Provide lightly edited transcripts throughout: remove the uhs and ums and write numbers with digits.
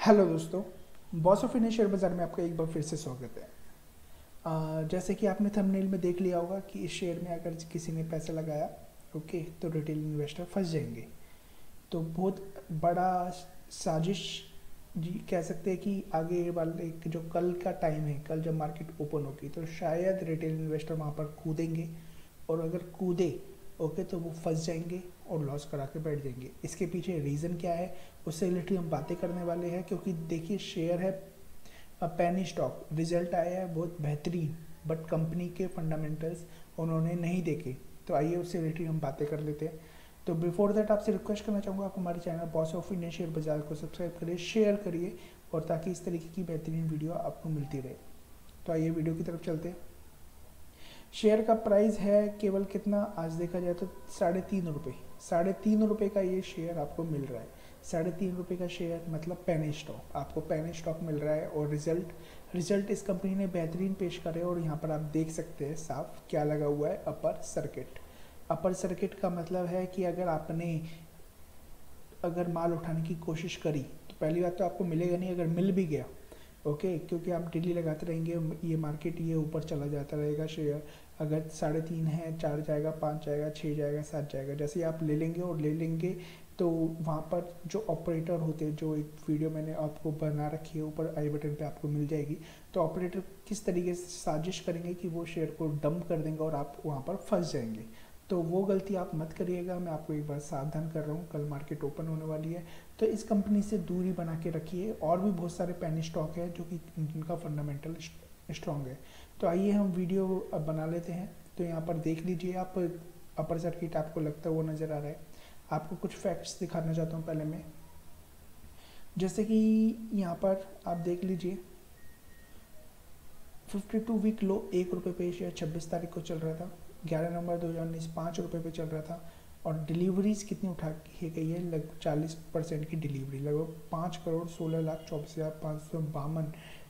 Hello दोस्तों। Boss of India share बाज़ार में आपका एक बार फिर से स्वागत है। जैसे कि आपने थंबनेल में देख लिया होगा कि इस शेयर में अगर किसी ने पैसा लगाया ओके तो रिटेल इन्वेस्टर फंस जाएंगे। तो बहुत बड़ा साजिश जी कह सकते हैं कि आगे वाले जो कल का टाइम है, कल जब मार्केट ओपन होगी तो शायद रिटेल इन्वेस्टर वहाँ पर कूदेंगे, और अगर कूदे ओके तो वो फंस जाएंगे और लॉस करा के बैठ जाएंगे। इसके पीछे रीज़न क्या है उससे रिलेटेड हम बातें करने वाले हैं, क्योंकि देखिए शेयर है पेनी स्टॉक, रिजल्ट आया है बहुत बेहतरीन, बट कंपनी के फंडामेंटल्स उन्होंने नहीं देखे। तो आइए उससे रिलेटेड हम बातें कर लेते हैं। तो बिफोर दैट आपसे रिक्वेस्ट करना चाहूँगा, आप हमारे channel Boss of Indian Share Bazaar को सब्सक्राइब करिए, शेयर करिए, और ताकि इस तरीके की बेहतरीन वीडियो आपको मिलती रहे। तो आइए वीडियो की तरफ चलते हैं। शेयर का प्राइस है केवल कितना, आज देखा जाए तो ₹3.5। ₹3.5 का ये शेयर आपको मिल रहा है। ₹3.5 का शेयर मतलब पेनी स्टॉक, आपको पेनी स्टॉक मिल रहा है। और रिजल्ट इस कंपनी ने बेहतरीन पेश करे, और यहाँ पर आप देख सकते हैं साफ क्या लगा हुआ है, अपर सर्किट। अपर सर्किट का मतलब है कि अगर माल उठाने की कोशिश करी तो पहली बात तो आपको मिलेगा नहीं, अगर मिल भी गया ओके क्योंकि आप डेली लगाते रहेंगे, ये मार्केट ये ऊपर चला जाता रहेगा। शेयर अगर 3.5 है, 4 जाएगा, 5 जाएगा, 6 जाएगा, 7 जाएगा, जैसे ही आप ले लेंगे तो वहाँ पर जो ऑपरेटर होते हैं, जो एक वीडियो मैंने आपको बना रखी है ऊपर आई बटन पे आपको मिल जाएगी, तो ऑपरेटर किस तरीके से साजिश करेंगे कि वो शेयर को डंप कर देंगे और आप वहाँ पर फंस जाएंगे। तो वो गलती आप मत करिएगा, मैं आपको एक बार सावधान कर रहा हूँ। कल मार्केट ओपन होने वाली है तो इस कंपनी से दूरी बना के रखिए। और भी बहुत सारे पेनी स्टॉक है जो कि जिनका फंडामेंटल स्ट्रॉन्ग है। तो आइए हम वीडियो अब बना लेते हैं। तो यहाँ पर देख लीजिए आप, अपर सर्किट आपको लगता है वो नज़र आ रहा है। आपको कुछ फैक्ट्स दिखाना चाहता हूँ पहले मैं, जैसे कि यहाँ पर आप देख लीजिए 52 वीक लो ₹1 पे शेयर 26 तारीख को चल रहा था। 11 नवंबर 2019 ₹5 पे चल रहा था। और डिलीवरीज कितनी उठा की गई है, लगभग 40% की डिलीवरी, लगभग 5,16,24,552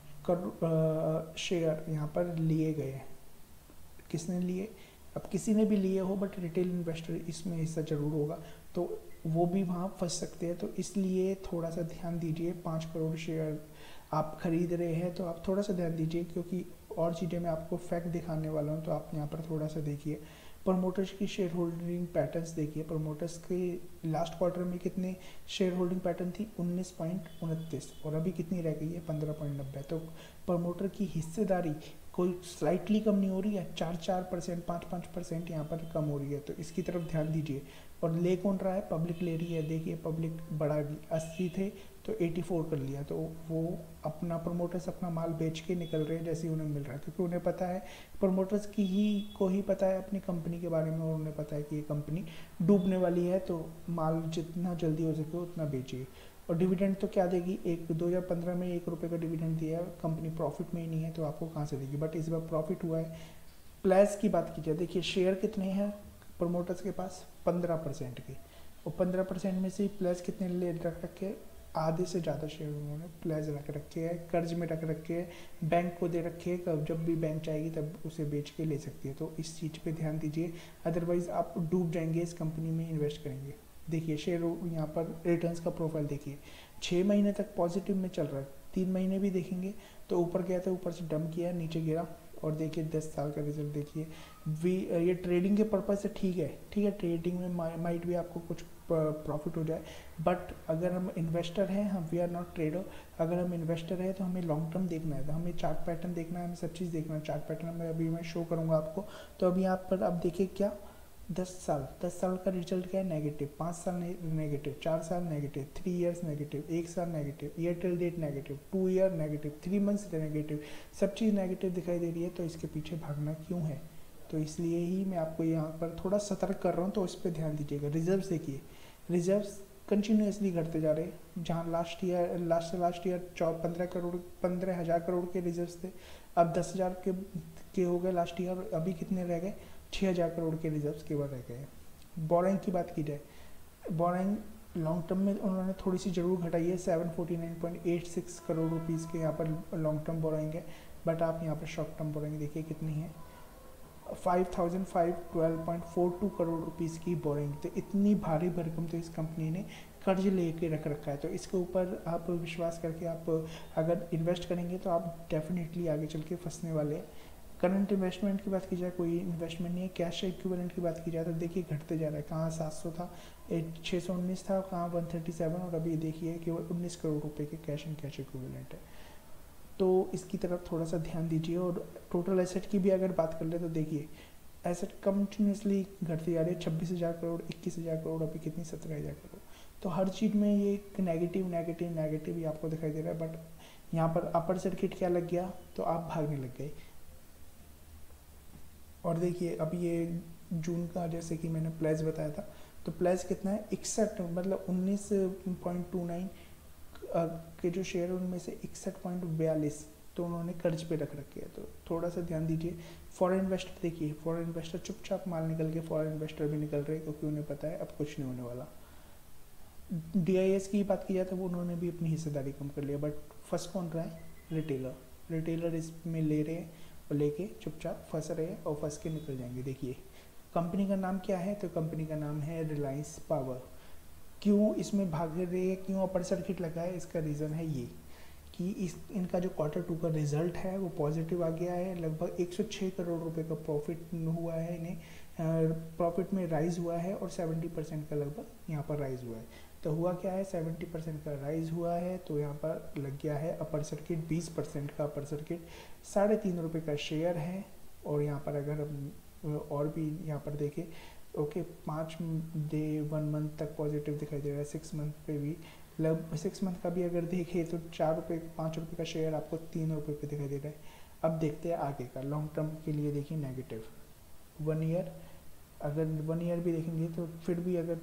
करोड़ शेयर यहाँ पर लिए गए हैं। किसने लिए, अब किसी ने भी लिए हो बट रिटेल इन्वेस्टर इसमें हिस्सा जरूर होगा, तो वो भी वहाँ फंस सकते हैं। तो इसलिए थोड़ा सा ध्यान दीजिए। 5 करोड़ शेयर आप खरीद रहे हैं तो आप थोड़ा सा ध्यान दीजिए, क्योंकि और चीज़ें मैं आपको फैक्ट दिखाने वाला हूँ। तो आप यहाँ पर थोड़ा सा देखिए, प्रमोटर्स की शेयर होल्डिंग पैटर्न्स देखिए। प्रमोटर्स के लास्ट क्वार्टर में कितने शेयर होल्डिंग पैटर्न थी, 19.29, और अभी कितनी रह गई है, 15.90। तो प्रमोटर की हिस्सेदारी कोई स्लाइटली कम नहीं हो रही है, 4% 5% यहाँ पर कम हो रही है। तो इसकी तरफ ध्यान दीजिए। और ले कौन रहा है, पब्लिक ले रही है। देखिए पब्लिक बढ़ा गई, 80 थे तो 84 कर लिया। तो वो अपना प्रमोटर्स अपना माल बेच के निकल रहे हैं जैसे ही उन्हें मिल रहा है, क्योंकि उन्हें पता है, प्रमोटर्स को ही पता है अपनी कंपनी के बारे में, और उन्हें पता है कि ये कंपनी डूबने वाली है, तो माल जितना जल्दी हो सके उतना बेचिए। और डिविडेंड तो क्या देगी, 2015 में ₹1 का डिविडेंड दिया है, कंपनी प्रॉफिट में ही नहीं है तो आपको कहाँ से देगी, बट इस बार प्रॉफिट हुआ है। प्लस की बात कीजिए, देखिए शेयर कितने हैं प्रमोटर्स के पास, 15% के, और 15% में से प्लस कितने ले रख रखे, आधे से ज़्यादा शेयर उन्होंने प्लस रख रखे हैं, कर्ज में रख रखे हैं, बैंक को दे रखे हैं, जब भी बैंक चाहेगी तब उसे बेच के ले सकती है। तो इस चीज़ पे ध्यान दीजिए, अदरवाइज़ आप डूब जाएंगे इस कंपनी में इन्वेस्ट करेंगे। देखिए शेयर यहाँ पर रिटर्न्स का प्रोफाइल देखिए, 6 महीने तक पॉजिटिव में चल रहा है, 3 महीने भी देखेंगे तो ऊपर गया था, ऊपर से डंप किया, नीचे गिरा, और देखिए 10 साल का रिजल्ट देखिए। ये ट्रेडिंग के पर्पज़ से ठीक है, ट्रेडिंग में माइट भी आपको कुछ प्रॉफिट हो जाए, बट अगर हम इन्वेस्टर हैं, हम वी आर नॉट ट्रेडर, अगर हम इन्वेस्टर हैं तो हमें लॉन्ग टर्म देखना है, तो हमें चार्ट पैटर्न देखना है, हमें सब चीज़ देखना है। चार्ट पैटर्न में अभी मैं शो करूँगा आपको। तो अभी यहाँ पर आप देखिए क्या, 10 साल का रिजल्ट क्या है, नेगेटिव, 5 साल नेगेटिव, 4 साल नेगेटिव, 3 ईयर्स नेगेटिव, 1 साल negative, year till date negative, 2 year negative, 3 months negative, सब चीज़ नेगेटिव दिखाई दे रही है। तो इसके पीछे भागना क्यों है, तो इसलिए ही मैं आपको यहाँ पर थोड़ा सतर्क कर रहा हूँ, तो इस पर ध्यान दीजिएगा। रिजर्व्स देखिए, रिजर्व्स कंटिन्यूसली घटते जा रहे हैं, जहाँ लास्ट ईयर 15,000 करोड़ के रिजर्व्स थे, अब 10,000 के हो गए लास्ट ईयर, अभी कितने रह गए, 6,000 करोड़ के रिजर्व्स केवल रह गए। बोरिंग की बात की जाए, बोरिंग लॉन्ग टर्म में उन्होंने थोड़ी सी जरूर घटाई है, 749.86 करोड़ रुपीज़ के यहाँ पर लॉन्ग टर्म बोरिंग है, बट आप यहाँ पर शॉर्ट टर्म बोरिंग देखिए कितनी है, 5,512.42 करोड़ रुपीज़ की बोरिंग। तो इतनी भारी भरकम तो इस कंपनी ने कर्ज लेके रख रखा है, तो इसके ऊपर आप विश्वास करके आप अगर इन्वेस्ट करेंगे तो आप डेफिनेटली आगे चल के फंसने वाले हैं। करंट इन्वेस्टमेंट की बात की जाए, कोई इन्वेस्टमेंट नहीं है। कैश इक्विवेलेंट की बात की जाए तो देखिए घटते जा रहा है, कहाँ 700 था, 619 था, कहाँ 137, और अभी देखिए केवल 19 करोड़ रुपए के कैश एंड कैश इक्विवेलेंट है। तो इसकी तरफ थोड़ा सा ध्यान दीजिए। और टोटल एसेट की भी अगर बात कर ले तो देखिए एसेट कंटिन्यूसली घटती जा रही है, 26,000 करोड़, 21,000 करोड़, अभी कितनी 17,000 करोड़। तो हर चीज़ में ये एक नेगेटिव नेगेटिव नेगेटिव ही आपको दिखाई दे रहा है। बट यहाँ पर अपर सर्किट क्या लग गया, तो आप भागने लग गए। और देखिए अब ये जून का जैसे कि मैंने प्लेस बताया था, तो प्लेस कितना है 61, मतलब 19.29 के जो शेयर है उनमें से 61.42 तो उन्होंने कर्ज पे रख रखे हैं। तो थोड़ा सा ध्यान दीजिए। फॉरेन इन्वेस्टर देखिए, फॉरेन इन्वेस्टर चुपचाप माल निकल के फॉरेन इन्वेस्टर भी निकल रहे हैं, क्योंकि उन्हें पता है अब कुछ नहीं होने वाला। DIS की बात की जाए तो उन्होंने भी अपनी हिस्सेदारी कम कर लिया, बट फंस कौन रहा है, रिटेलर इसमें ले रहे हैं और लेके चुपचाप फंस रहे हैं और फंस के निकल जाएंगे। देखिए कंपनी का नाम क्या है, तो कंपनी का नाम है रिलायंस पावर। क्यों इसमें भाग रहे हैं, क्यों अपर सर्किट लगा है, इसका रीज़न है ये कि इनका जो Q2 का रिजल्ट है वो पॉजिटिव आ गया है। लगभग 106 करोड़ रुपए का प्रॉफिट हुआ है इन्हें, प्रॉफिट में राइज हुआ है, और 70% का लगभग यहाँ पर राइज हुआ है। तो हुआ क्या है, 70% का राइज हुआ है, तो यहाँ पर लग गया है अपर सर्किट 20% का अपर सर्किट, 3.5 रुपये का शेयर है। और यहाँ पर अगर हम और भी यहाँ पर देखें, ओके 5 डे 1 मंथ तक पॉजिटिव दिखाई दे रहा है, 6 मंथ पे भी, लगभग 6 मंथ का भी अगर देखें तो 4 रुपये 5 रुपये का शेयर आपको 3 रुपये पे दिखाई दे रहा है। अब देखते हैं आगे का लॉन्ग टर्म के लिए। देखिए नेगेटिव 1 ईयर, अगर 1 ईयर भी देखेंगे तो फिर भी अगर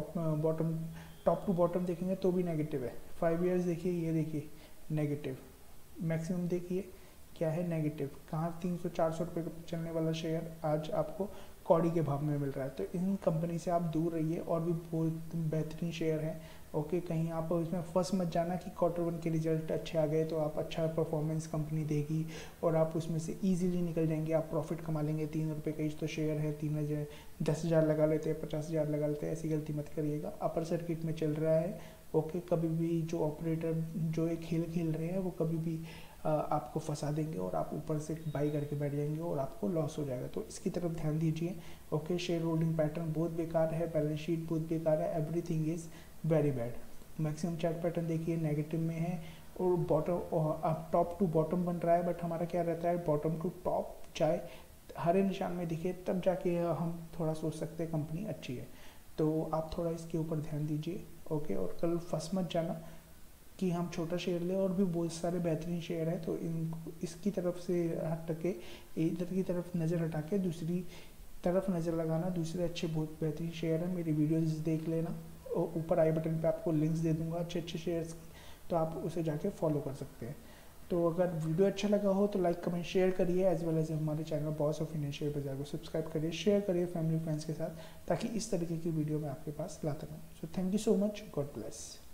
टॉप टू बॉटम देखेंगे तो भी नेगेटिव है। 5 ईयर्स देखिए, ये देखिए नेगेटिव, मैक्सिमम देखिए क्या है नेगेटिव। कहाँ 300-400 रुपये का चलने वाला शेयर आज आपको कौड़ी के भाव में मिल रहा है। तो इन कंपनी से आप दूर रहिए, और भी बहुत बेहतरीन शेयर हैं। ओके कहीं आप इसमें फंस मत जाना कि Q1 के रिजल्ट अच्छे आ गए तो आप अच्छा परफॉर्मेंस कंपनी देगी और आप उसमें से इजीली निकल जाएंगे, आप प्रॉफिट कमा लेंगे। 3 रुपये का तो शेयर है, 3,000 10,000 लगा लेते हैं, 50,000 लगा लेते हैं, ऐसी गलती मत करिएगा। अपर सर्किट में चल रहा है, ओके कभी भी जो ऑपरेटर जो ये खेल खेल रहे हैं वो कभी भी आपको फंसा देंगे और आप ऊपर से बाई करके बैठ जाएंगे और आपको लॉस हो जाएगा। तो इसकी तरफ ध्यान दीजिए। ओके शेयर होल्डिंग पैटर्न बहुत बेकार है, बैलेंस शीट बहुत बेकार है, everything is very bad. Maximum chart pattern देखिए नेगेटिव में है, और बॉटम अब टॉप टू बॉटम बन रहा है, बट हमारा क्या रहता है बॉटम टू टॉप चाहे हरे निशान में दिखे तब जाके हम थोड़ा सोच सकते हैं कंपनी अच्छी है। तो आप थोड़ा इसके ऊपर ध्यान दीजिए। ओके और कल फंस मत जाना कि हम छोटा शेयर लें, और भी बहुत सारे बेहतरीन शेयर है। तो इसकी तरफ से हट के इधर की तरफ नज़र हटा के दूसरी तरफ नज़र लगाना, दूसरे अच्छे बहुत बेहतरीन शेयर है, मेरी वीडियोस देख लेना। और ऊपर आई बटन पे आपको लिंक्स दे दूंगा अच्छे अच्छे शेयर्स की, तो आप उसे जाके फॉलो कर सकते हैं। तो अगर वीडियो अच्छा लगा हो तो लाइक कमेंट शेयर करिए, एज वेल एज हमारे channel Boss of Indian Share Bazaar को सब्सक्राइब करिए, शेयर करिए फैमिली फ्रेंड्स के साथ, ताकि इस तरीके की वीडियो मैं आपके पास लाता रहूँ। So thank you so much, God bless.